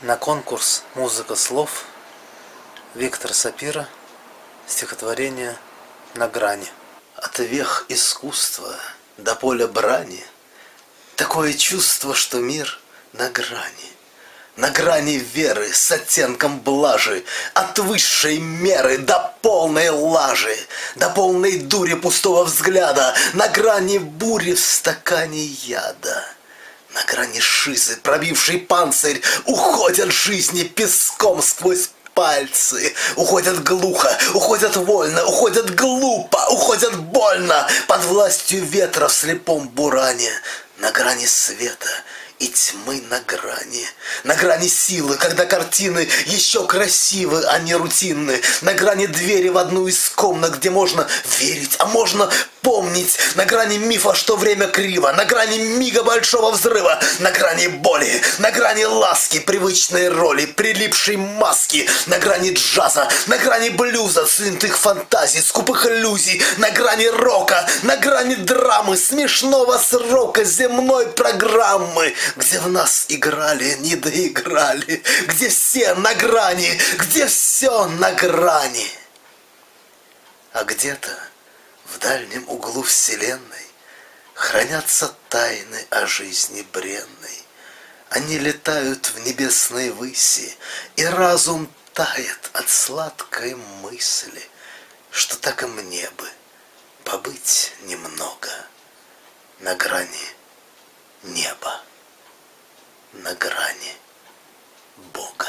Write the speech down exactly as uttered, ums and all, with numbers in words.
На конкурс «Музыка слов» Виктор Сапира, стихотворение «На грани». От вех искусства до поля брани такое чувство, что мир на грани. На грани веры с оттенком блажи, от высшей меры до полной лажи, до полной дури пустого взгляда, на грани бури в стакане яда. На грани шизы, пробивший панцирь, уходят жизни песком сквозь пальцы. Уходят глухо, уходят вольно, уходят глупо, уходят больно, под властью ветра в слепом буране. На грани света и тьмы на грани, на грани силы, когда картины еще красивы, а не рутинны, на грани двери в одну из комнат, где можно верить, а можно помнить, на грани мифа, что время криво, на грани мига большого взрыва, на грани боли, на грани ласки, привычной роли, прилипшей маски, на грани джаза, на грани блюза, свинтых фантазий, скупых иллюзий, на грани рока, на грани драмы, смешного срока земной программы, где в нас играли, не доиграли, где все на грани, где все на грани. А где-то в дальнем углу вселенной хранятся тайны о жизни бренной. Они летают в небесной выси, и разум тает от сладкой мысли, что так и мне бы побыть немного на грани неба, на грани Бога.